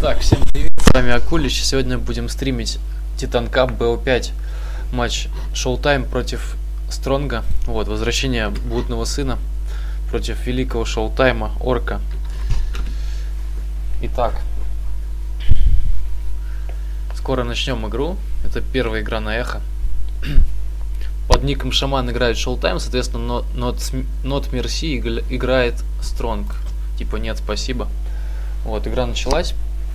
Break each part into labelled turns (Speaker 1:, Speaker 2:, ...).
Speaker 1: Так, всем привет, с вами Акулич. Сегодня будем стримить Титан Кап БО5 матч Showtime против Стронга. Вот, возвращение блудного сына против великого Showtime Орка. Итак, скоро начнем игру. Это первая игра на Эхо. Под ником Шаман играет Showtime, соответственно, Not Mercy играет Стронг. Типа нет, спасибо. Вот, игра началась.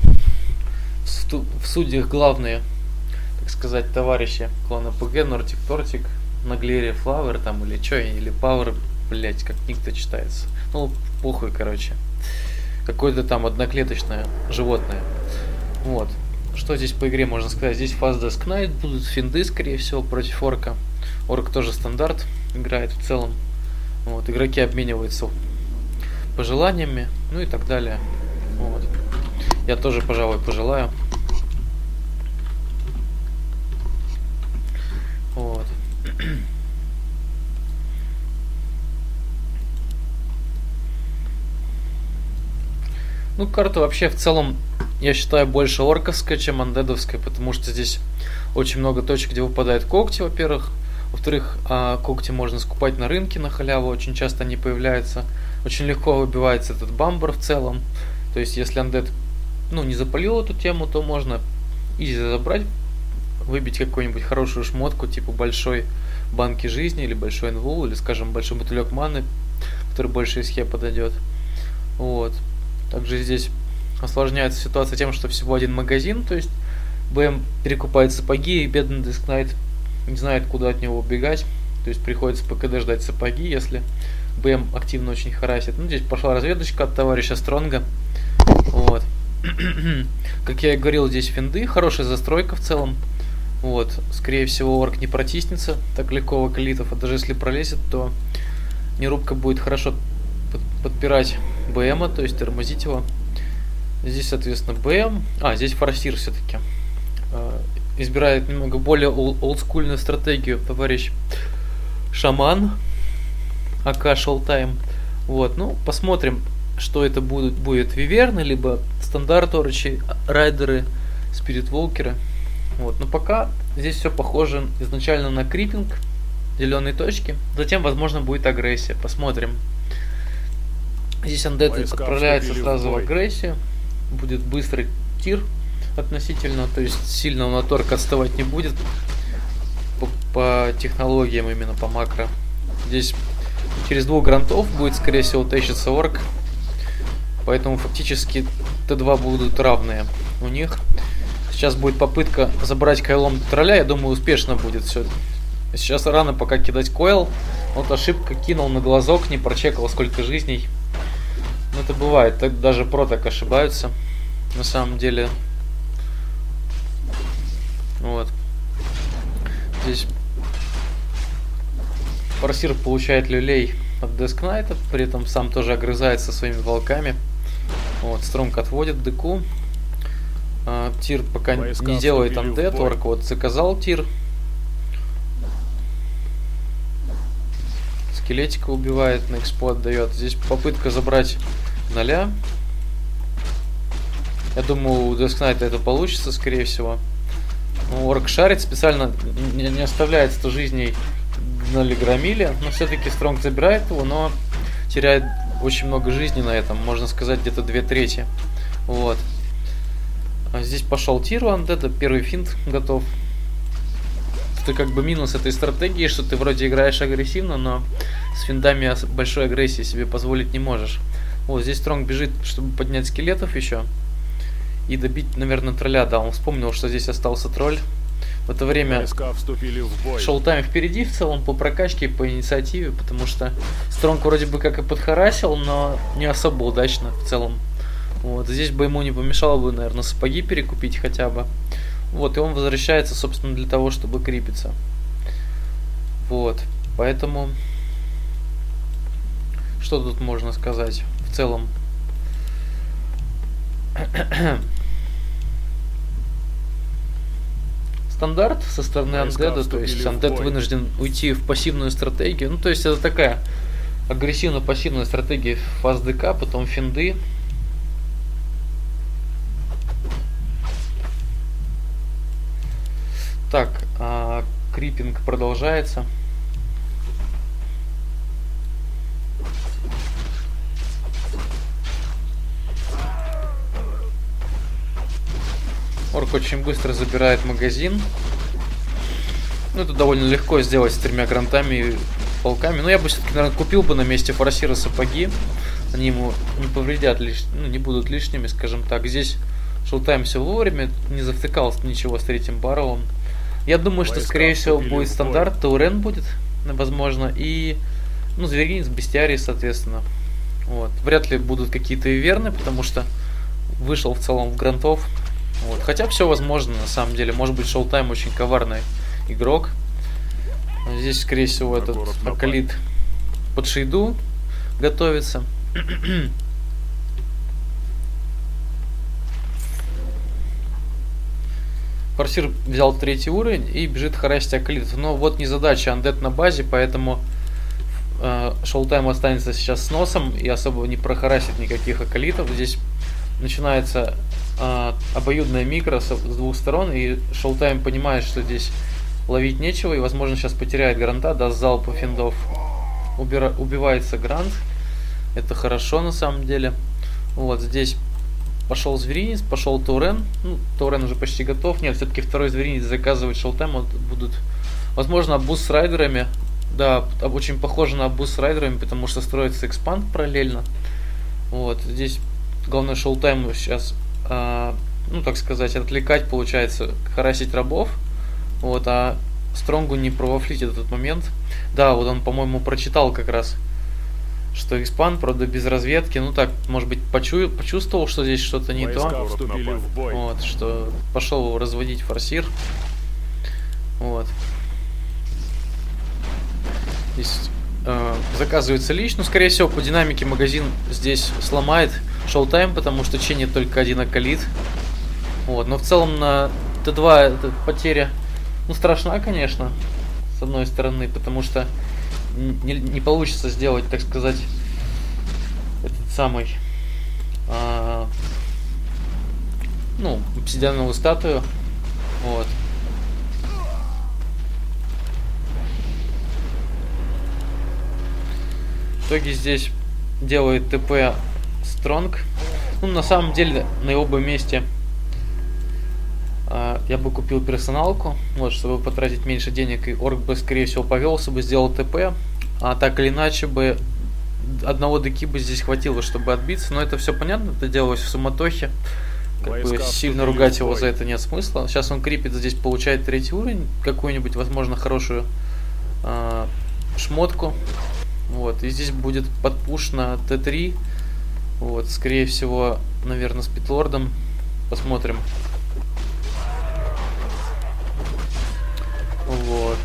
Speaker 1: В судьях главные, так сказать, товарищи клана ПГ, Нортик Тортик, Наглерия Флауэр там или что, или Пауэр, блять, как ник-то читается. Ну, похуй, короче. Какое-то там одноклеточное животное. Вот. Что здесь по игре можно сказать? Здесь Fast Death Knight, будут финды, скорее всего, против Орка. Орк тоже стандарт играет в целом. Вот. Игроки обмениваются пожеланиями, ну и так далее. Вот. Я тоже, пожалуй, пожелаю. Вот. Ну, карта вообще в целом, я считаю, больше орковская, чем андедовская, потому что здесь очень много точек, где выпадают когти, во-первых. Во-вторых, когти можно скупать на рынке на халяву, очень часто они появляются. Очень легко выбивается этот бамбер в целом. То есть, если андед не запалил эту тему, то можно изи забрать, выбить какую-нибудь хорошую шмотку, типа большой банки жизни, или большой НВУ, или, скажем, большой бутылек маны, который больше из хе подойдет. Вот. Также здесь осложняется ситуация тем, что всего один магазин, то есть БМ перекупает сапоги, и бедный Дискнайт не знает, куда от него убегать. То есть приходится ПКД ждать сапоги, если БМ активно очень харасит. Ну, здесь пошла разведочка от товарища Стронга. Вот. Как я и говорил, здесь финды, хорошая застройка в целом. Вот. Скорее всего, орк не протиснется так легко в околитов, а даже если пролезет, то нерубка будет хорошо подпирать БМа, то есть тормозить его. Здесь, соответственно, БМ. Здесь форсир все-таки. Избирает немного более олдскульную стратегию товарищ Шаман, АК Showtime. Вот, ну, посмотрим, что это будет виверны, либо стандарт орочи, райдеры, спиритволкеры. Вот, но пока здесь все похоже изначально на крипинг, зеленые точки. Затем, возможно, будет агрессия. Посмотрим. Здесь андеты отправляется сразу в агрессию. Будет быстрый тир относительно, то есть сильно он от орка отставать не будет по технологиям, именно по макро. Здесь через двух грантов будет, скорее всего, тащиться орк, поэтому фактически Т2 будут равные у них. Сейчас будет попытка забрать койлом тролля, я думаю, успешно будет все. Сейчас рано пока кидать койл. Вот ошибка, кинул на глазок, не прочекал сколько жизней. Ну, это бывает, так даже про так ошибаются на самом деле. Вот. Здесь форсир получает люлей от Дескнайта, при этом сам тоже огрызается своими волками. Вот, Стронг отводит дыку. Тир пока не делает андед, орк вот заказал тир. Скелетика убивает, на экспо отдает. Здесь попытка забрать 0. Я думаю, у Дескнайта это получится, скорее всего. Орк шарит, специально не оставляет 100 жизней гнали громили, но все-таки Стронг забирает его, но теряет очень много жизни на этом, можно сказать, где-то 2/3. Вот. Здесь пошел тир у андеда, первый финт готов. Это как бы минус этой стратегии, что ты вроде играешь агрессивно, но с финдами большой агрессии себе позволить не можешь. Вот здесь Стронг бежит, чтобы поднять скелетов еще. И добить, наверное, тролля, да, он вспомнил, что здесь остался тролль. В это время Showtime впереди в целом по прокачке и по инициативе, потому что Стронг вроде бы как и подхарасил, но не особо удачно в целом. Вот, здесь бы ему не помешало бы, наверное, сапоги перекупить хотя бы. Вот, и он возвращается, собственно, для того, чтобы крипиться. Вот, поэтому... Что тут можно сказать в целом? Стандарт со стороны андеда, то есть андед вынужден уйти в пассивную стратегию. Ну, то есть это такая агрессивно-пассивная стратегия фаз ДК, потом финды. Так, крипинг продолжается. Орк очень быстро забирает магазин. Ну, это довольно легко сделать с 3 грантами и полками. Но я бы все-таки, наверное, купил бы на месте форсира сапоги. Они ему не повредят, ну, не будут лишними, скажем так. Здесь шоутаймся вовремя, не завтыкалось ничего с 3-м баррелом. Я думаю, что, скорее всего, будет стандарт, Таурен будет, возможно, и, ну, зверинец, бестиарий, соответственно. Вот. Вряд ли будут какие-то иверны, потому что вышел в целом в грантов. Вот. Хотя все возможно, на самом деле. Может быть, шоутайм очень коварный игрок. Здесь, скорее всего, этот Акалит под шейду готовится. Форсир взял 3-й уровень и бежит харасить Акалитов. Но вот незадача, андет на базе, поэтому шоутайм останется сейчас с носом и особо не прохарасит никаких Акалитов. Здесь начинается обоюдная микро с 2 сторон, и шоутайм понимает, что здесь ловить нечего, и, возможно, сейчас потеряет гранта, даст залп финдов. Убивается грант. Это хорошо, на самом деле. Вот здесь пошел зверинец, пошел Таурен. Ну, Таурен уже почти готов. Нет, все-таки второй зверинец заказывает шоутайм. Вот будут, возможно, обуз с райдерами. Да, очень похоже на обуз с райдерами, потому что строится экспанд параллельно. Вот, здесь главное шоутайму сейчас, ну, так сказать, отвлекать, получается, харасить рабов. Вот, а Стронгу не провафлить этот момент. Да, вот он, по-моему, прочитал как раз, что экспанд, правда, без разведки. Ну так, может быть, почувствовал, что здесь что-то не то. Вот, что пошел его разводить форсир. Вот. Здесь заказывается лич. Ну, скорее всего, по динамике магазин здесь сломает шоутайм, потому что чинит только 1 Акалит. Вот, но в целом на Т2 это потеря, ну, страшна, конечно, с одной стороны, потому что не получится сделать, так сказать, этот самый, ну, обсидиановую статую. Вот. В итоге здесь делает ТП Стронг. Ну, на самом деле, на его бы месте я бы купил персоналку, вот, чтобы потратить меньше денег, и орк бы, скорее всего, повелся бы, сделал ТП. А так или иначе бы одного деки бы здесь хватило, чтобы отбиться. Но это все понятно, это делалось в суматохе. Как бы сильно ругать его за это нет смысла. Сейчас он крипит, здесь получает 3-й уровень, какую-нибудь, возможно, хорошую шмотку. Вот, и здесь будет подпуш на Т3. Вот, скорее всего, наверное, с питлордом. Посмотрим. Вот.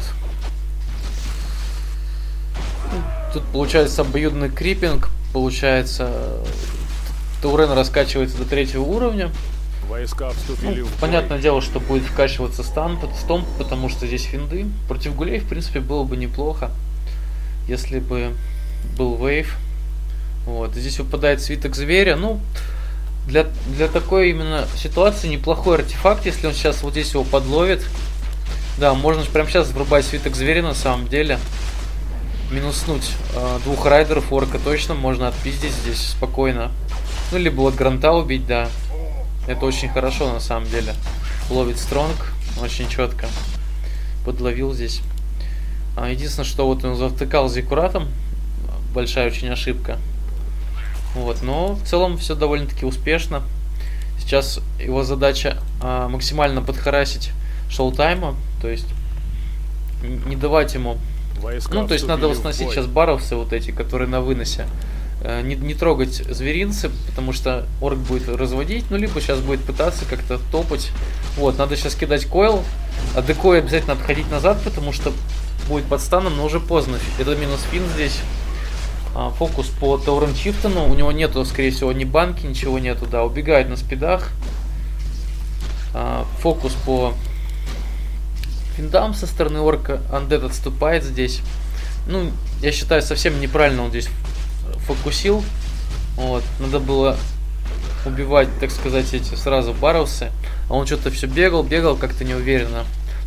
Speaker 1: Тут получается обоюдный крипинг. Получается, Таурен раскачивается до 3-го уровня.
Speaker 2: Войска вступили в бой.
Speaker 1: Понятное дело, что будет вкачиваться стомп, потому что здесь финды. Против гулей, в принципе, было бы неплохо, если бы был вейв. Вот. Здесь выпадает свиток зверя. Ну, для такой именно ситуации неплохой артефакт, если он сейчас вот здесь его подловит. Да, можно же прямо сейчас врубать свиток зверя, на самом деле. Минуснуть 2 райдеров, орка точно можно отпиздить здесь спокойно. Ну, либо вот гранта убить, да. Это очень хорошо, на самом деле. Ловит Стронг очень четко. Подловил здесь. Единственное, что вот он завтыкал Зиккуратом. Большая очень ошибка. Вот, но в целом все довольно-таки успешно. Сейчас его задача максимально подхарасить шоутайма. То есть не давать ему...
Speaker 2: Войска
Speaker 1: Ну, то есть надо
Speaker 2: вступили в
Speaker 1: сносить
Speaker 2: бой.
Speaker 1: сейчас баровцы вот эти, которые на выносе. Не трогать зверинцы, потому что орк будет разводить, ну, либо сейчас будет пытаться как-то топать. Вот, надо сейчас кидать койл, а декой обязательно отходить назад, потому что будет под станом, но уже поздно. Это минус фин здесь. Фокус по Таурен Чифтону, у него нету, скорее всего, ни банки, ничего нету, да, убегает на спидах. Фокус по финдам со стороны орка, андед отступает здесь. Ну, я считаю, совсем неправильно он здесь фокусил. Вот, надо было убивать, так сказать, эти сразу баровсы. А он что-то все бегал, как-то неуверенно.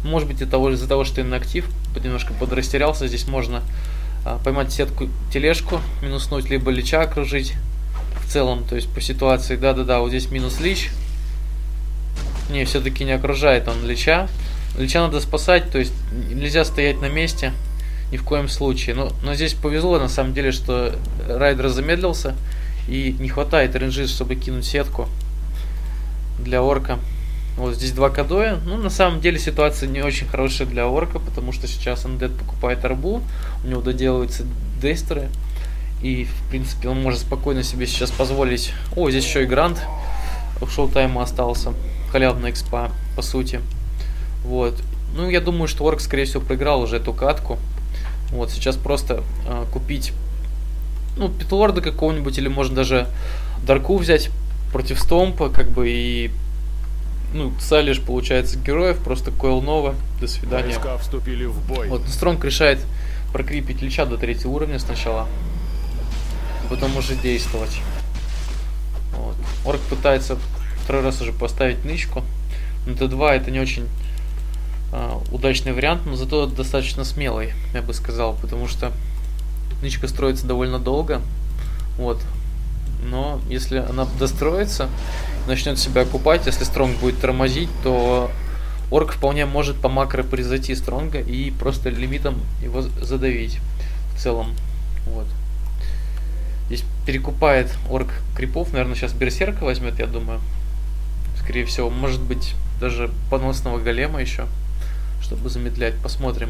Speaker 1: Может быть, из-за того, что инактив, немножко подрастерялся. Здесь можно поймать сетку, тележку, минуснуть, либо лича окружить в целом, то есть по ситуации. Да-да-да, вот здесь минус лич. Не, все-таки не окружает он лича. Лича надо спасать, то есть нельзя стоять на месте ни в коем случае. Но здесь повезло на самом деле, что райдер замедлился и не хватает ренджи, чтобы кинуть сетку для орка. Вот здесь 2 кадоя. Ну, на самом деле ситуация не очень хорошая для орка, потому что сейчас Undead покупает арбу, у него доделываются дейстеры, и, в принципе, он может спокойно себе сейчас позволить... О, здесь еще и грант в шоу-тайму остался. Халявная экспа, по сути. Вот. Ну, я думаю, что орк, скорее всего, проиграл уже эту катку. Вот, сейчас просто купить, ну, Питлорда какого-нибудь, или можно даже Дарку взять против Стомпа, как бы, и... Ну, салишь, получается, героев, просто койл нова, до свидания.
Speaker 2: Войска вступили в бой.
Speaker 1: Вот, Стронг решает прокрепить лича до 3 уровня сначала, потом уже действовать. Вот. Орк пытается 2 раз уже поставить нычку. На Т2 это не очень удачный вариант, но зато достаточно смелый, я бы сказал, потому что нычка строится довольно долго. Вот. Но если она достроится, начнет себя окупать, если Стронг будет тормозить, то орк вполне может по макро превзойти Стронга и просто лимитом его задавить в целом. Вот. Здесь перекупает орк крипов, наверное, сейчас берсерка возьмет, я думаю. Скорее всего, может быть, даже поносного голема еще, чтобы замедлять. Посмотрим.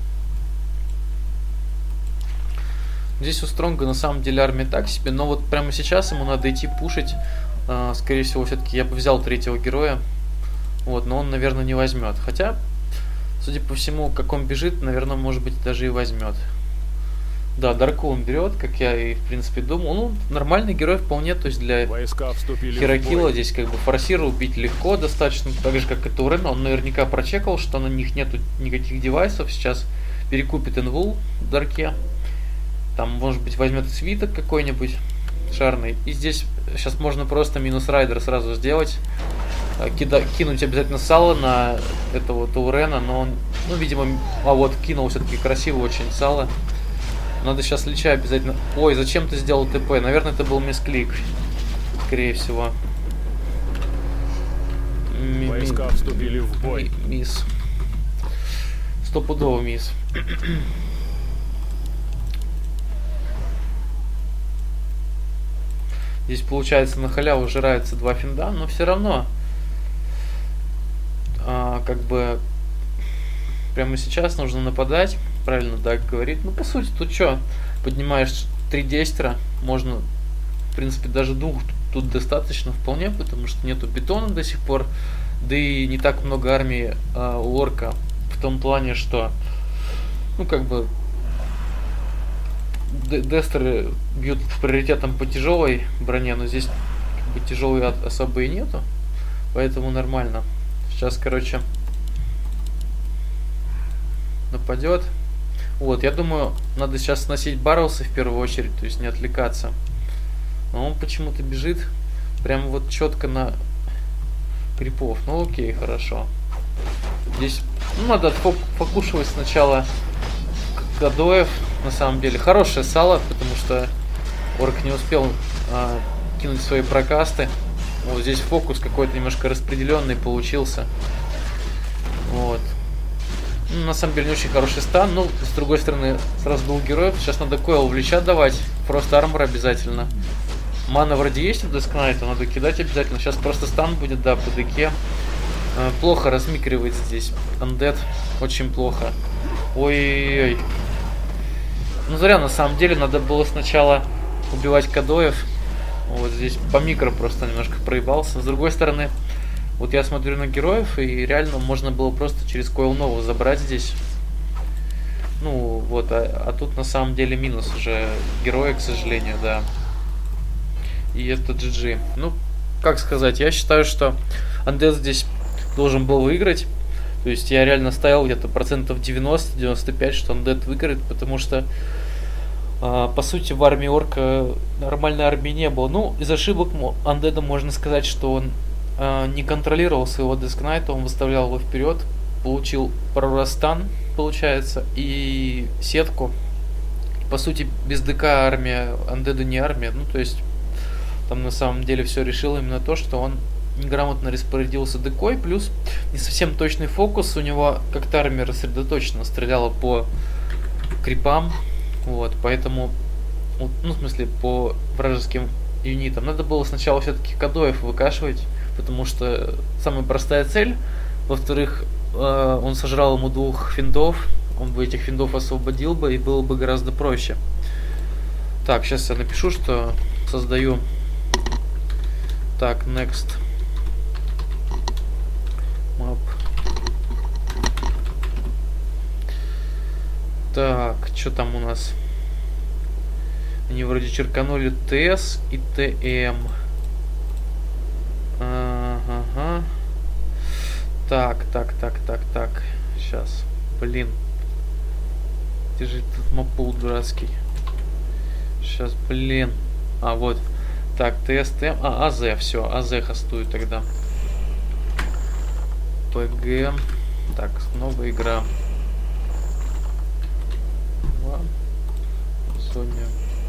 Speaker 1: Здесь у Стронга на самом деле армия так себе, но вот прямо сейчас ему надо идти пушить. Скорее всего, все-таки я бы взял 3-го героя. Вот, но он, наверное, не возьмет. Хотя, судя по всему, как он бежит, наверное, может быть, даже и возьмет. Да, Дарку он берет, как я и, в принципе, думал. Ну, нормальный герой вполне, то есть для Херакила здесь как бы форсира убить легко достаточно, так же, как и Таурена. Он наверняка прочекал, что на них нету никаких девайсов. Сейчас перекупит инвул в Дарке. Там, может быть, возьмет свиток какой-нибудь шарный. И здесь сейчас можно просто минус райдер сразу сделать. Кинуть обязательно сало на этого Таурена, но он, ну, видимо, вот кинул все-таки красиво очень сало. Надо сейчас лича обязательно... Ой, зачем ты сделал ТП? Наверное, это был мисклик. Скорее всего.
Speaker 2: Войска вступили в бой.
Speaker 1: Мисс. Стопудово мисс. Здесь, получается, на халяву жираются 2 финда, но все равно как бы прямо сейчас нужно нападать. Правильно Даг говорит. Ну, по сути, тут что? Поднимаешь 3 дейстера, можно, в принципе, даже 2 тут достаточно вполне, потому что нету бетона до сих пор, да и не так много армии у орка, в том плане, что, ну, как бы, дестеры бьют приоритетом по тяжелой броне, но здесь как бы тяжелой особо и нету, поэтому нормально. Сейчас, короче, нападет. Вот, я думаю, надо сейчас сносить Барроуса в первую очередь, то есть не отвлекаться. Но он почему-то бежит прямо вот четко на крипов. Ну окей, хорошо. Здесь, ну, надо фокушивать сначала кадоев, на самом деле. Хорошее сало, потому что орк не успел кинуть свои прокасты. Вот здесь фокус какой-то немножко распределенный получился. Вот. Ну, на самом деле не очень хороший стан, но с другой стороны сразу 2 героев. Сейчас надо койл в лича давать, просто армор обязательно. Мана вроде есть у Дескнайта, надо кидать обязательно. Сейчас просто стан будет, да, по ДК. Плохо размикривается здесь Undead, очень плохо. Ой-ой-ой. Ну зря, на самом деле, надо было сначала убивать кадоев. Вот здесь по микро просто немножко проебался. С другой стороны, вот я смотрю на героев, и реально можно было просто через койл нову забрать здесь. Ну, вот, а тут на самом деле минус уже героя, к сожалению, да. И это GG. Ну, как сказать, я считаю, что Undead здесь должен был выиграть. То есть я реально ставил где-то процентов 90-95, что Undead выиграет, потому что, по сути, в армии орка нормальной армии не было. Ну, из ошибок Undead можно сказать, что он не контролировал своего Дескнайта, он выставлял его вперед получил пару раз стан, получается, и сетку. По сути, без ДК армия, Undead не армия. Ну, то есть, там на самом деле все решило именно то, что он неграмотно распорядился декой, плюс не совсем точный фокус. У него как-то армия рассредоточенно стреляла по крипам. Вот, поэтому, ну, в смысле, по вражеским юнитам. Надо было сначала все-таки кадоев выкашивать, потому что самая простая цель. Во-вторых, он сожрал ему 2 финдов, он бы этих финдов освободил бы, и было бы гораздо проще. Так, сейчас я напишу, что создаю. Так, next map. Так, что там у нас? Они вроде черканули ТС и ТМ. Ага. Так. Сейчас. Блин. Где же этот мапул дурацкий? Сейчас, блин. А, вот. Так, ТС, ТМ. АЗ, все. АЗ хостует тогда. ПГ. Так, снова игра. Соня.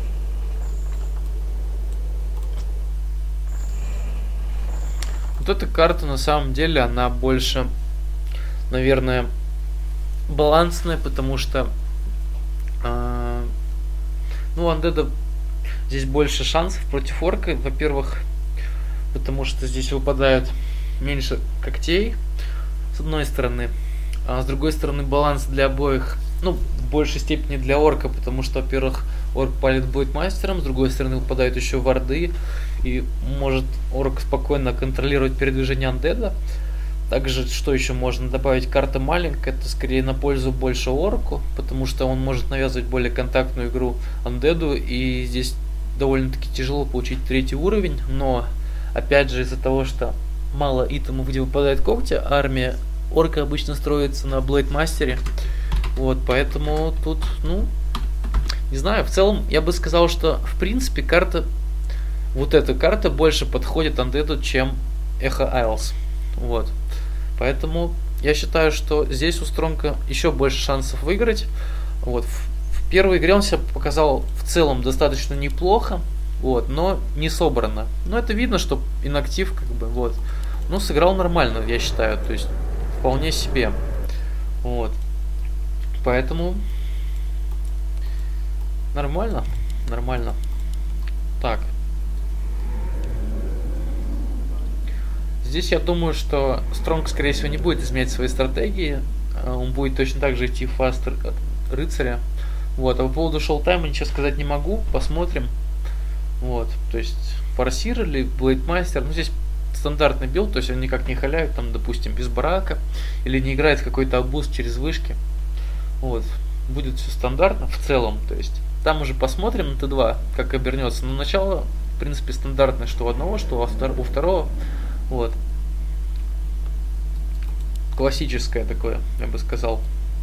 Speaker 1: Вот эта карта на самом деле, она больше, наверное, балансная, потому что ну, у Undead здесь больше шансов против орка. Во-первых, потому что здесь выпадает меньше когтей, с одной стороны. А с другой стороны, баланс для обоих, ну, в большей степени для орка, потому что, во-первых, орк палит будет мастером, с другой стороны, выпадают еще варды, и может орк спокойно контролировать передвижение андеда. Также, что еще можно добавить, карта маленькая, это скорее на пользу больше орку, потому что он может навязывать более контактную игру андеду, и здесь довольно-таки тяжело получить 3-й уровень, но, опять же, из-за того, что мало итемов, где выпадает когти, армия орка обычно строится на блейдмастере, вот, поэтому тут, ну, не знаю, в целом, я бы сказал, что, в принципе, карта, вот эта карта больше подходит андеду, чем Эхо Айлс, вот. Поэтому я считаю, что здесь у Стронга еще больше шансов выиграть. Вот. В первой игре он себя показал в целом достаточно неплохо, вот, но не собрано. Но это видно, что инактив, как бы, вот. Но сыграл нормально, я считаю, то есть вполне себе. Вот. Поэтому нормально. Так. Здесь я думаю, что Стронг, скорее всего, не будет изменять свои стратегии. Он будет точно так же идти в фаст рыцаря. Вот. А по поводу шоу-тайма ничего сказать не могу. Посмотрим. Вот. То есть форсир или блейдмастер. Ну, здесь стандартный билд, то есть он никак не халяет, там, допустим, без барака. Или не играет какой-то абуз через вышки. Вот. Будет все стандартно в целом. То есть там уже посмотрим на Т2, как обернется. Но начало, в принципе, стандартное, что у одного, что у второго. Вот. Классическое такое, я бы сказал.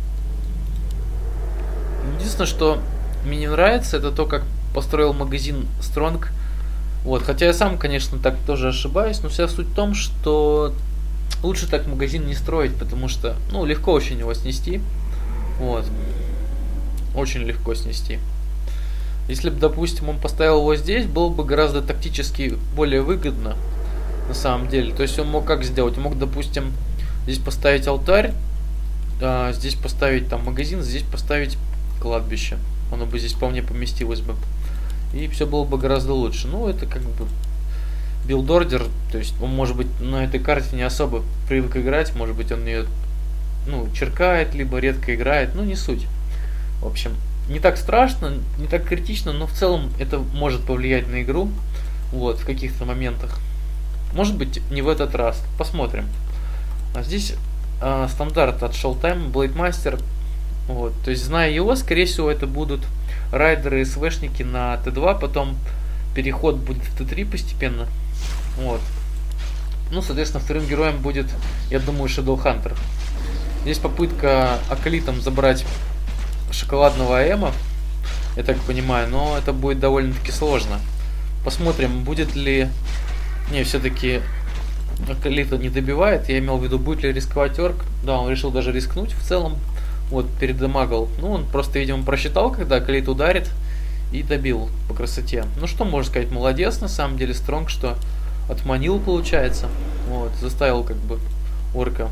Speaker 1: Единственное, что мне не нравится, это то, как построил магазин Стронг. Вот. Хотя я сам, конечно, так тоже ошибаюсь, но вся суть в том, что лучше так магазин не строить, потому что, ну, легко очень его снести. Вот. Очень легко снести. Если бы, допустим, он поставил его здесь, было бы гораздо тактически более выгодно. На самом деле. То есть он мог как сделать? Он мог, допустим, здесь поставить алтарь, здесь поставить там магазин, здесь поставить кладбище. Оно бы здесь вполне поместилось бы. И все было бы гораздо лучше. Ну, это как бы билд-ордер. То есть он, может быть, на этой карте не особо привык играть. Может быть, он ее, ну, черкает, либо редко играет. Ну, не суть. В общем, не так страшно, не так критично, но в целом это может повлиять на игру. Вот, в каких-то моментах. Может быть, не в этот раз. Посмотрим. А здесь стандарт от Showtime, Блейдмастер. Вот. То есть, зная его, скорее всего, это будут райдеры и СВшники на Т2. Потом переход будет в Т3 постепенно. Вот. Ну, соответственно, вторым героем будет, я думаю, Shadowhunter. Здесь попытка Акалитом забрать шоколадного АМа, я так понимаю, но это будет довольно-таки сложно. Посмотрим, будет ли... Не, все-таки Калита не добивает. Я имел в виду, будет ли рисковать орк. Да, он решил даже рискнуть в целом. Вот, передамагал. Ну, он просто, видимо, просчитал, когда Калит ударит. И добил по красоте. Ну, что можно сказать, молодец, на самом деле, Стронг, что отманил, получается. Вот, заставил, как бы, орка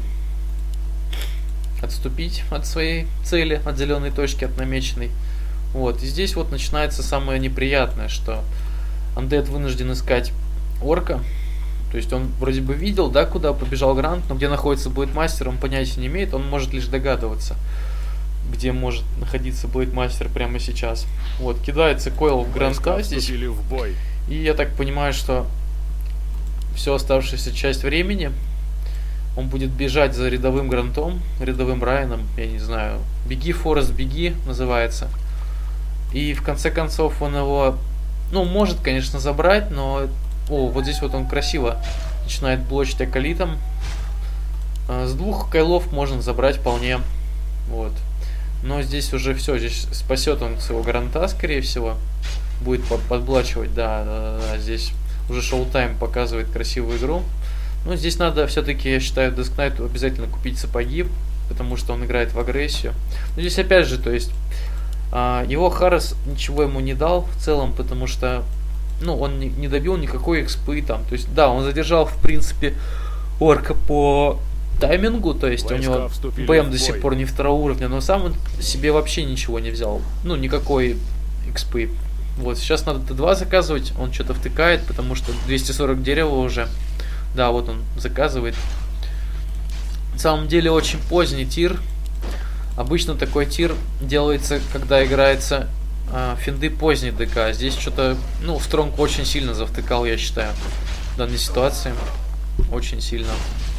Speaker 1: отступить от своей цели, от зеленой точки, от намеченной. Вот, и здесь вот начинается самое неприятное, что Undead вынужден искать орка. То есть он вроде бы видел, да, куда побежал Грант, но где находится Блэйдмастер, он понятия не имеет, он может лишь догадываться, где может находиться Блэйдмастер прямо сейчас. Вот, кидается койл в Гранта здесь.
Speaker 2: В бой.
Speaker 1: И я так понимаю, что всю оставшуюся часть времени он будет бежать за рядовым Грантом, рядовым Райаном, я не знаю. Беги, Форест, беги, называется. И в конце концов он его, ну, может, конечно, забрать, но... О, вот здесь вот он красиво начинает блочить Акалитом. С 2 кайлов можно забрать вполне. Вот. Но здесь уже все, здесь спасет он своего Гранта, скорее всего. Будет подблачивать, да. Здесь уже шоу-тайм показывает красивую игру. Но здесь надо все-таки, я считаю, Дескнайту обязательно купить сапоги, потому что он играет в агрессию. Но здесь опять же, то есть, его Харрес ничего ему не дал в целом, потому что, ну, он не добил никакой экспы там. То есть, да, он задержал, в принципе, орка по таймингу, то есть у него БМ до сих пор не 2 уровня, но сам он себе вообще ничего не взял. Ну, никакой экспы. Вот, сейчас надо Т2 заказывать, он что-то втыкает, потому что 240 дерева уже. Да, вот он заказывает. На самом деле очень поздний тир. Обычно такой тир делается, когда играется финды поздний ДК. Здесь что-то, ну, Стронг очень сильно завтыкал, я считаю, в данной ситуации. Очень сильно.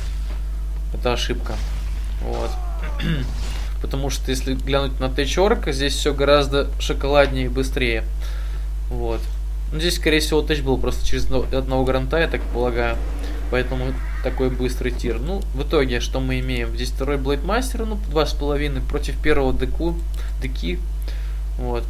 Speaker 1: Это ошибка. Вот. Потому что если глянуть на Тэч-орка, здесь все гораздо шоколаднее и быстрее. Вот. Ну, здесь, скорее всего, Тэч был просто через одного Гранта, я так полагаю. Поэтому такой быстрый тир. Ну, в итоге, что мы имеем? Здесь второй Блэйдмастер, ну, 2,5 против первого Деки. Вот.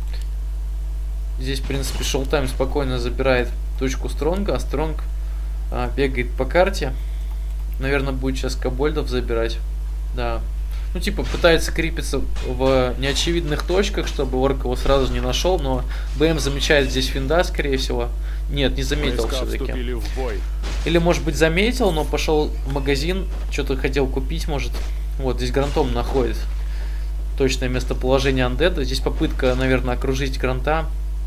Speaker 1: Здесь, в принципе, шоу-тайм спокойно забирает точку Стронга, а Стронг бегает по карте. Наверное, будет сейчас Кобольдов забирать. Да. Ну, типа, пытается крепиться в неочевидных точках, чтобы орк его сразу не нашел, но БМ замечает здесь финда, скорее всего. Нет, не заметил все-таки. Или, может быть, заметил, но пошел в магазин, что-то хотел купить, может. Вот, здесь Грантом находит точное местоположение Андеда. Здесь попытка, наверное, окружить Гранта.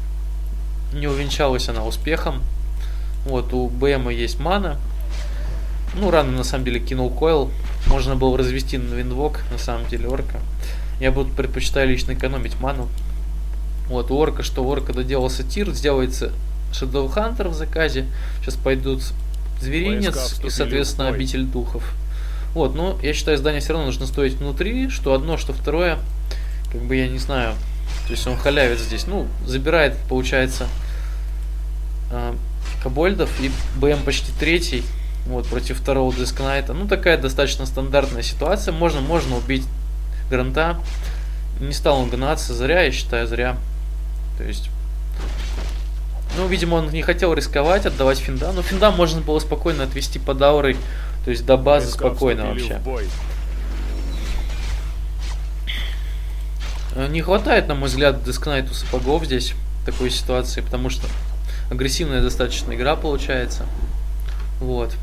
Speaker 1: Не увенчалась она успехом. Вот, у БМа есть мана. Ну, рано, на самом деле, кинул койл. Можно было развести на виндвок, на самом деле, орка. Я бы предпочитаю лично экономить ману. Вот, у орка, что у орка доделался тир, сделается Shadow Hunter в заказе. Сейчас пойдут Зверинец и, соответственно, Обитель Духов. Вот, ну, я считаю, здание все равно нужно стоить внутри, что одно, что второе. Как бы, я не знаю. То есть он халявит здесь. Ну, забирает, получается, Кобольдов и БМ почти третий. Вот, против второго Дескнайта. Ну, такая достаточно стандартная ситуация. Можно убить Гранта. Не стал он гнаться. Зря, я считаю, зря. То есть, ну, видимо, он не хотел рисковать, отдавать финда. Но финда можно было спокойно отвести под аурой. То есть, до базы спокойно вообще. Не хватает, на мой взгляд, Дескнайту сапогов здесь в такой ситуации. Потому что агрессивная достаточно игра получается. Вот.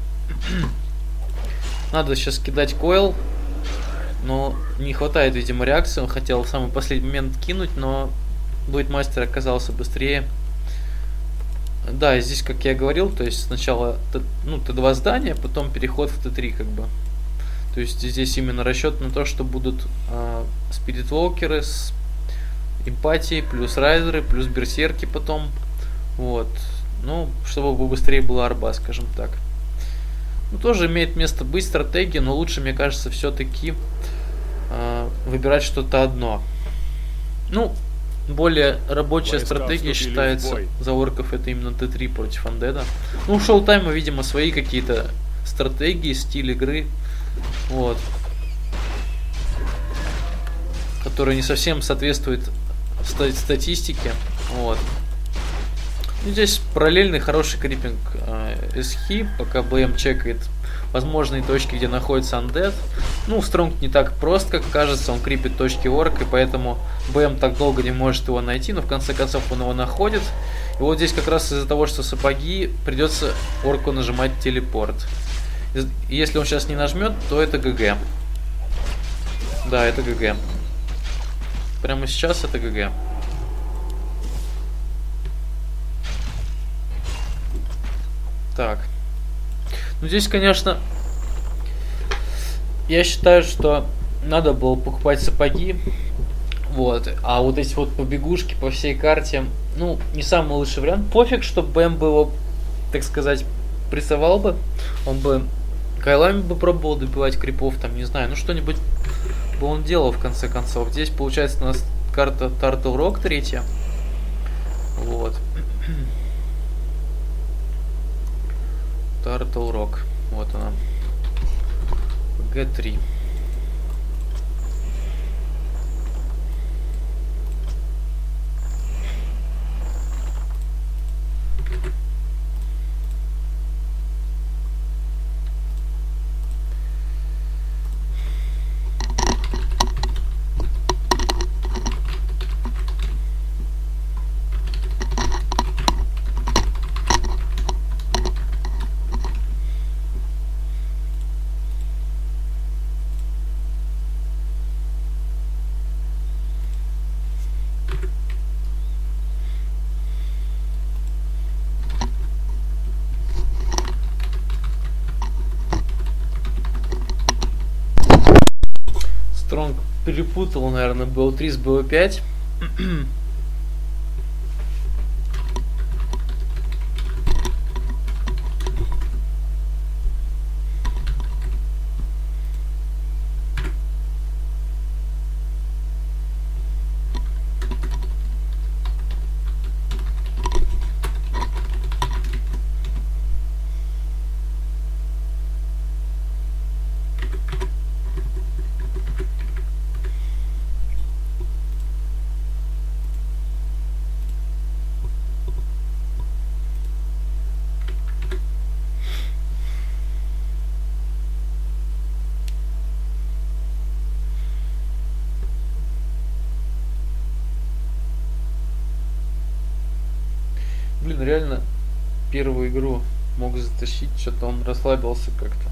Speaker 1: Надо сейчас кидать койл, но не хватает, видимо, реакции. Он хотел в самый последний момент кинуть, но Блэйдмастер оказался быстрее. Да, и здесь, как я говорил, то есть сначала Т2 здания, потом переход в Т3, как бы. То есть здесь именно расчет на то, что будут спиритволкеры с эмпатией, плюс райдеры, плюс берсерки потом. Вот. Ну, чтобы побыстрее была арба, скажем так. Ну, тоже имеет место быть стратегия, но лучше, мне кажется, все-таки выбирать что-то одно. Ну, более рабочая стратегия считается за орков, это именно Т3 против Андеда. Ну, у шоу-тайма, видимо, свои какие-то стратегии, стиль игры. Вот. Которые не совсем соответствуют статистике. Вот. Ну, здесь параллельный хороший крипинг SH, пока БМ чекает возможные точки, где находится Undead. Ну, Стронг не так прост, как кажется, он крипит точки орк, и поэтому БМ так долго не может его найти, но в конце концов он его находит. И вот здесь как раз из-за того, что сапоги, придется орку нажимать телепорт. И если он сейчас не нажмет, то это ГГ. Да, это ГГ. Прямо сейчас это ГГ. Так. Ну, здесь, конечно, я считаю, что надо было покупать сапоги. Вот. А вот эти вот побегушки по всей карте, ну, не самый лучший вариант. Пофиг, что БМ бы его, так сказать, прессовал бы. Он бы кайлами бы пробовал добивать крипов, там, не знаю, ну, что-нибудь бы он делал, в конце концов. Здесь, получается, у нас карта Turtle Rock 3. Вот. Turtle Rock. Вот она. G3. Стронг перепутал, наверное, BO3 с BO5. Блин, реально первую игру мог затащить, что-то он расслабился как-то.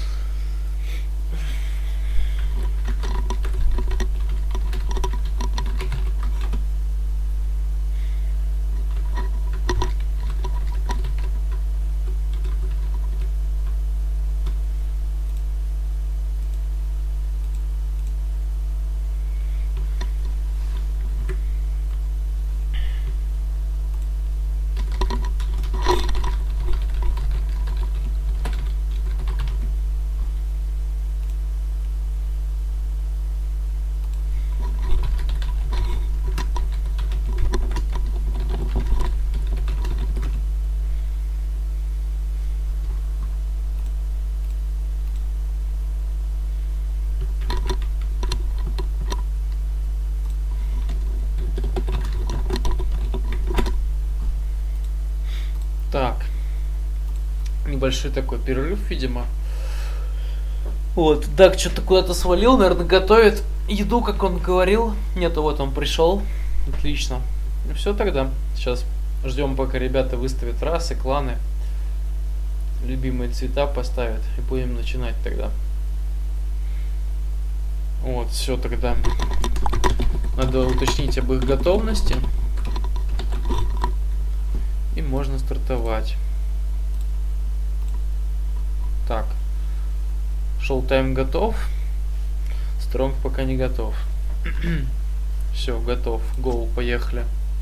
Speaker 1: Так. Небольшой такой перерыв, видимо. Вот, Дак что-то куда-то свалил, наверное, готовит еду, как он говорил. Нету, вот он пришел. Отлично. Ну все тогда. Сейчас ждем, пока ребята выставят расы, кланы. Любимые цвета поставят. И будем начинать тогда. Вот, все тогда. Надо уточнить об их готовности. И можно стартовать. Так. Шоу-тайм готов. Стронг пока не готов. Все, готов. Гоу, поехали.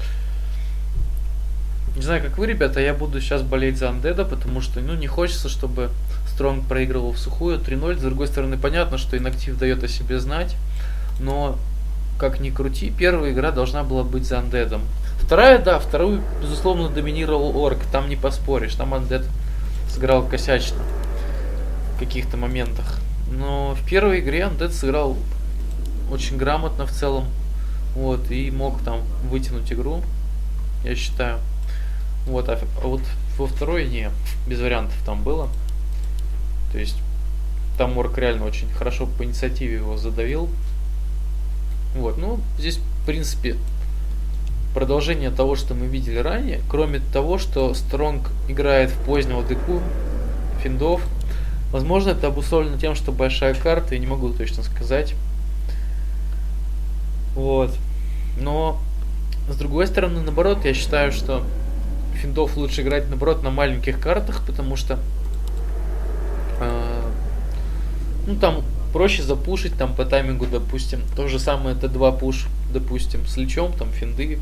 Speaker 1: Не знаю, как вы, ребята, я буду сейчас болеть за Undead, потому что, ну, не хочется, чтобы Стронг проигрывал в сухую 3-0. С другой стороны, понятно, что инактив дает о себе знать. Но, как ни крути, первая игра должна была быть за Undead'ом. Вторая, да, вторую, безусловно, доминировал Орк. Там не поспоришь. Там Undead сыграл косячно в каких-то моментах. Но в первой игре Undead сыграл очень грамотно в целом. Вот, и мог там вытянуть игру, я считаю. Вот, а вот во второй не, без вариантов там было. То есть там орк реально очень хорошо по инициативе его задавил. Вот, ну, здесь, в принципе, продолжение того, что мы видели ранее, кроме того, что Стронг играет в позднего деку финдов. Возможно, это обусловлено тем, что большая карта, я не могу точно сказать. Вот. Но, с другой стороны, наоборот, я считаю, что финдов лучше играть, наоборот, на маленьких картах, потому что ну, там проще запушить, там по таймингу, допустим, то же самое Т2 пуш, допустим, с личом, там финды,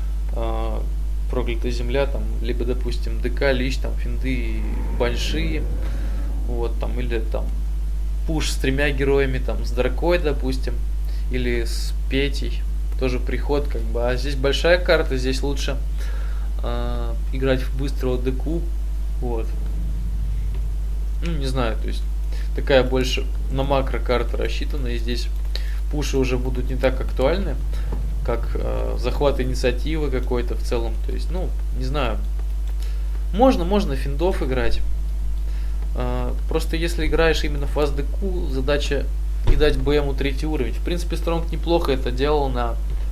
Speaker 1: проклятая земля, там, либо, допустим, ДК, лич, там, финды большие, вот, там, или там пуш с 3 героями, там, с дракой, допустим, или с Петей, тоже приход, как бы, а здесь большая карта, здесь лучше играть в быстрого ДК, вот, ну, не знаю, то есть, такая больше на макро карта рассчитана, и здесь пуши уже будут не так актуальны, как захват инициативы какой-то в целом, то есть, ну, не знаю, можно финдов играть, просто если играешь именно в фаст-деку, задача не дать БМу 3 уровень. В принципе, Стронг неплохо это делал на,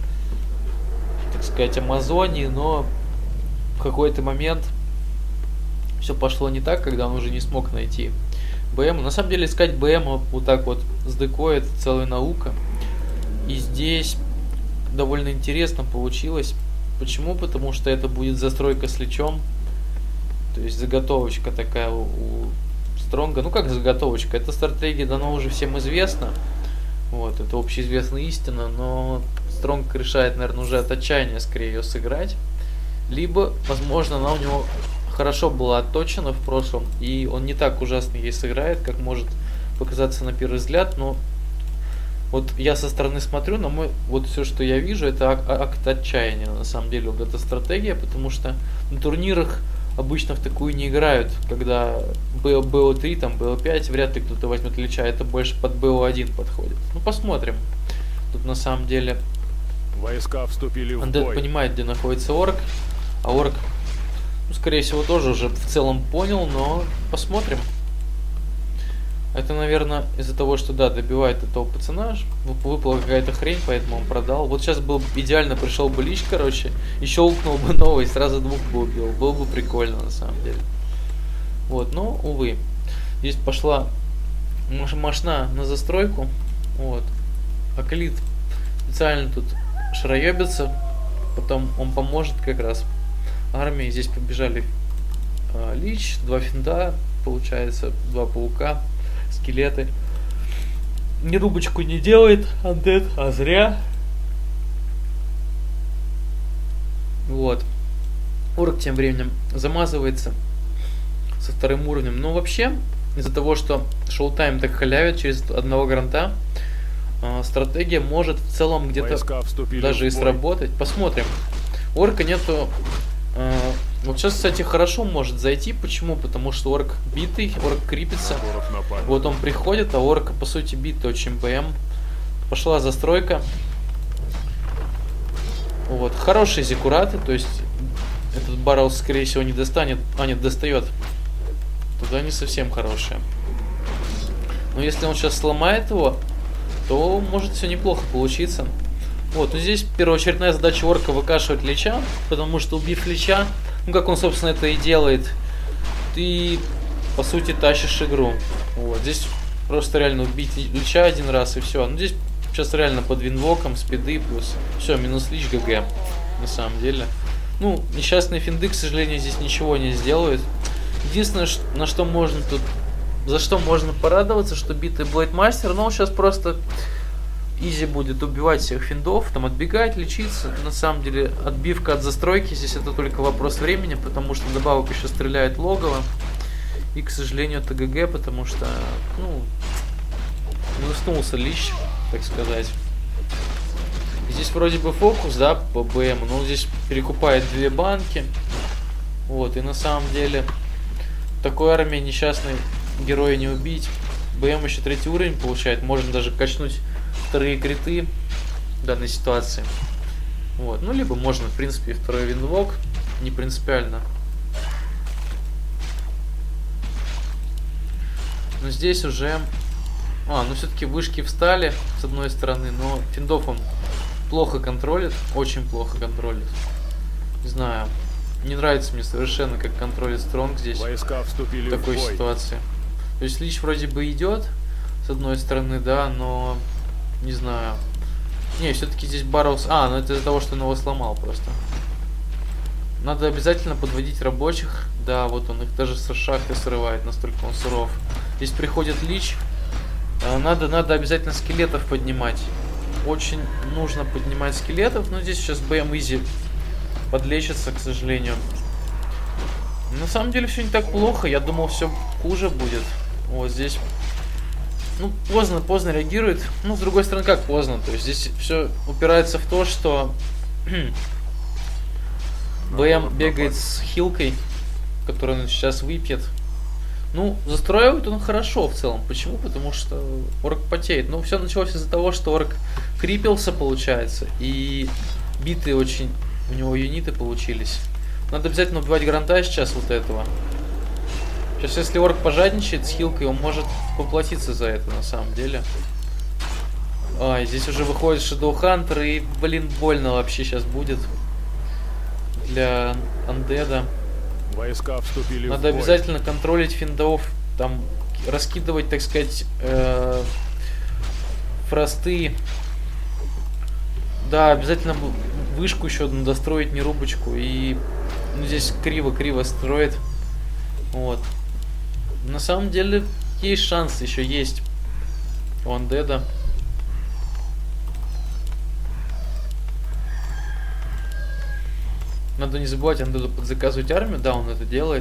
Speaker 1: так сказать, Амазонии, но в какой-то момент все пошло не так, когда он уже не смог найти БМ. На самом деле, искать БМ вот так вот с декой — это целая наука. И здесь довольно интересно получилось. Почему? Потому что это будет застройка с личом. То есть заготовочка такая у Стронга. Ну как заготовочка? Эта стратегия давно уже всем известна. Вот, это общеизвестная истина, но Стронг решает, наверное, уже от отчаяния скорее ее сыграть. Либо, возможно, она у него хорошо была отточена в прошлом, и он не так ужасно ей сыграет, как может показаться на первый взгляд, но вот я со стороны смотрю, на мой, вот все, что я вижу, это акт отчаяния, на самом деле, вот эта стратегия, потому что на турнирах обычно в такую не играют, когда БО3, там БО5, вряд ли кто-то возьмет лича, это больше под БО1 подходит. Ну, посмотрим. Тут на самом деле
Speaker 2: Войска вступили в
Speaker 1: Undead
Speaker 2: бой.
Speaker 1: понимает, где находится орк, а орк, ну, скорее всего, тоже уже в целом понял, но посмотрим. Это, наверное, из-за того, что, да, добивает этого пацана, выпала какая-то хрень, поэтому он продал. Вот сейчас был идеально, пришел бы лич, короче, и щелкнул бы новый, сразу двух бы убил. Было бы прикольно, на самом деле. Вот, но, увы. Здесь пошла машина на застройку. Вот. Акалит специально тут шароебится. Потом он поможет как раз армии. Здесь побежали лич, 2 финда, получается, 2 паука, скелеты. Ни рубочку не делает Undead, а зря. Вот. Орк тем временем замазывается со 2-м уровнем. Но вообще, из-за того, что шоу-тайм так халявит через одного гранта, стратегия может в целом где-то даже и сработать. Посмотрим. У орка нету... Вот сейчас, кстати, хорошо может зайти. Почему? Потому что орк битый, орк крипится. Вот он приходит, а орк, по сути, битый очень БМ. Пошла застройка. Вот. Хорошие зиккураты, то есть этот баррел, скорее всего, не достанет. А, нет, достает. Тогда не совсем хорошие. Но если он сейчас сломает его, то может все неплохо получиться. Вот, ну здесь первоочередная задача орка выкашивать лича, потому что, убив лича, ну как он, собственно, это и делает, ты, по сути, тащишь игру. Вот, здесь просто реально убить лича один раз и все. Ну здесь сейчас реально под винвоком, спиды плюс. Все, минус лич ГГ, на самом деле. Ну, несчастные финды, к сожалению, здесь ничего не сделают. Единственное, на что можно тут, за что можно порадоваться, что битый Блейдмастер, но он сейчас просто... Изи будет убивать всех финдов, там отбегать, лечиться. На самом деле отбивка от застройки здесь это только вопрос времени, потому что добавок еще стреляет логово. И, к сожалению, это ГГ, потому что, ну, не уснулся лич, так сказать. Здесь вроде бы фокус, да, по БМ, но он здесь перекупает 2 банки. Вот, и на самом деле такой армии несчастной героя не убить. БМ еще 3 уровень получает, можно даже качнуть 2 криты в данной ситуации. Вот. Ну, либо можно, в принципе, 2-й винвок. Не принципиально. Но здесь уже... ну все-таки вышки встали с одной стороны, но финдов он плохо контролит, очень плохо контролит. Не знаю, не нравится мне совершенно, как контролит Стронг здесь
Speaker 2: Войска вступили
Speaker 1: в такой
Speaker 2: в бой.
Speaker 1: ситуации. То есть Лич вроде бы идет, с одной стороны, да, но не знаю. Не, все-таки здесь Барроуз... ну это из-за того, что он его сломал просто. Надо обязательно подводить рабочих. Да, вот он их даже с шахты срывает, настолько он суров. Здесь приходит Лич. Надо обязательно скелетов поднимать. Очень нужно поднимать скелетов. Но здесь сейчас БМ Изи подлечится, к сожалению. На самом деле все не так плохо. Я думал, все хуже будет. Вот здесь... Ну, поздно реагирует. Ну, с другой стороны, как поздно? То есть здесь все упирается в то, что... БМ бегает с хилкой, которую он сейчас выпьет. Ну, застраивает он хорошо в целом. Почему? Потому что орк потеет. Но все началось из-за того, что орк крипился, получается. И битые очень у него юниты получились. Надо обязательно убивать гранта сейчас вот этого. Сейчас, если орк пожадничает с хилкой, он может поплатиться за это на самом деле. Здесь уже выходит Shadow Hunter, и, блин, больно вообще сейчас будет для андеда.
Speaker 2: Войска вступили
Speaker 1: Надо
Speaker 2: в бой.
Speaker 1: обязательно контролить финдов, там раскидывать, так сказать, фросты. Да, обязательно вышку еще одну достроить, не рубочку. И здесь криво строит. Вот. На самом деле есть шанс, еще есть у андеда. Надо не забывать андеду подзаказывать армию, да, он это делает.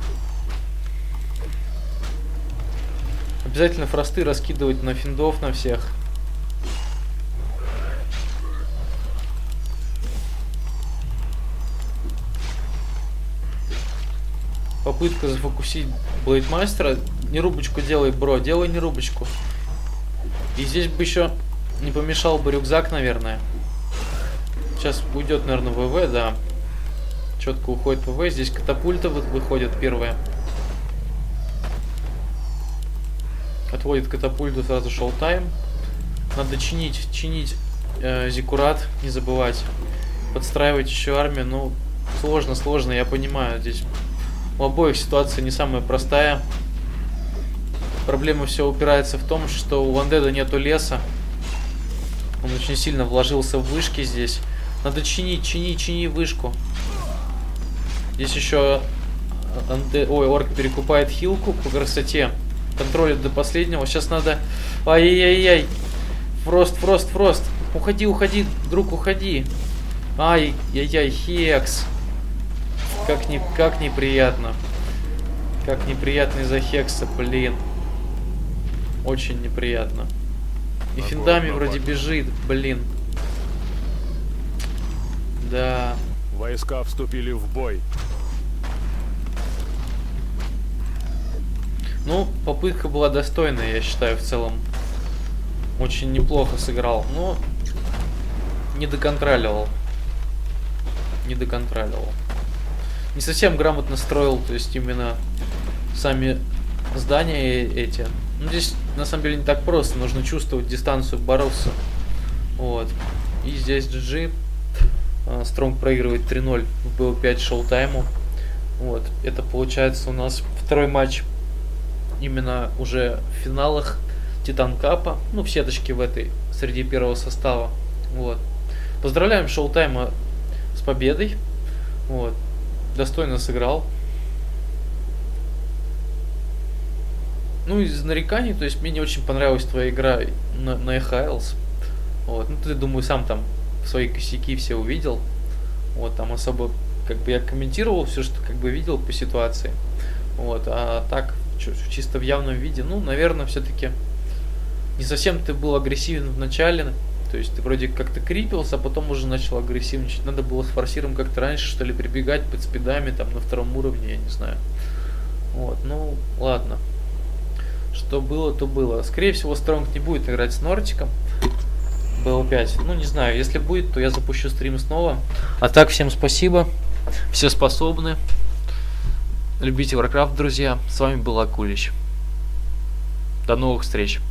Speaker 1: Обязательно фросты раскидывать на финдов, на всех. Попытка зафокусить Блейдмастера. Не рубочку делай, бро, делай не рубочку. И здесь бы еще не помешал бы рюкзак, наверное. Сейчас уйдет, наверное, ВВ, да. Четко уходит ВВ. Здесь катапульта выходит первая. Отводит катапульту, сразу шоу-тайм. Надо чинить зиккурат, не забывать. Подстраивать еще армию. Ну, сложно, я понимаю. Здесь у обоих ситуация не самая простая. Проблема все упирается в том, что у андеда нету леса. Он очень сильно вложился в вышки здесь. Надо чинить вышку. Здесь еще орк перекупает хилку по красоте. Контролит до последнего. Сейчас надо... Ай-яй-яй. Фрост. Уходи, друг, уходи. Ай-яй-яй, хекс. Как неприятно. Как неприятно из-за хекса, блин. Очень неприятно. И финдами вроде бежит, блин. Да.
Speaker 2: Войска вступили в бой.
Speaker 1: Ну, попытка была достойная, я считаю, в целом. Очень неплохо сыграл, но не доконтролировал. Не совсем грамотно строил, то есть именно сами здания эти. Ну, здесь на самом деле не так просто, нужно чувствовать дистанцию бороться. Вот. И здесь GG. Стронг проигрывает 3-0 в BO5 шоу-тайму. Вот. Это получается у нас второй матч именно уже в финалах Титан Капа. Ну, в сеточке в этой, среди первого состава. Вот. Поздравляем шоу-тайма с победой. Вот. Достойно сыграл. Ну, из нареканий, то есть мне не очень понравилась твоя игра на EHLs. Вот. Ну, ты, думаю, сам там свои косяки все увидел. Вот, там особо, как бы, я комментировал все, что, как бы, видел по ситуации. Вот, а так, чисто в явном виде, ну, наверное, все-таки не совсем ты был агрессивен в начале. То есть ты вроде как-то крипился, а потом уже начал агрессивничать. Надо было с форсиром как-то раньше, что ли, прибегать под спидами, там, на втором уровне, я не знаю. Вот, ну, ладно. Что было, то было. Скорее всего, Стронг не будет играть с Нортиком. BO5. Ну, не знаю, если будет, то я запущу стрим снова. А так, всем спасибо. Все способны. Любите Warcraft, друзья. С вами был Акулич. До новых встреч.